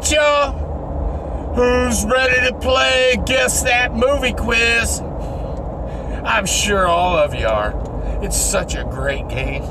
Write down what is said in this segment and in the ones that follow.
right, y'all. Who's ready to play Guess That Movie quiz? I'm sure all of you are. It's such a great game.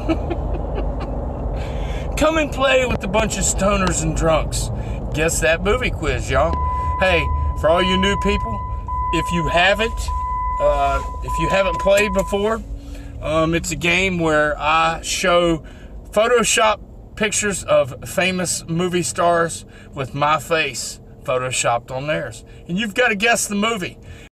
Come and play with a bunch of stoners and drunks. Guess That Movie quiz, y'all. Hey, for all you new people, if you haven't played before, it's a game where I show Photoshop pictures of famous movie stars with my face photoshopped on theirs. And you've got to guess the movie.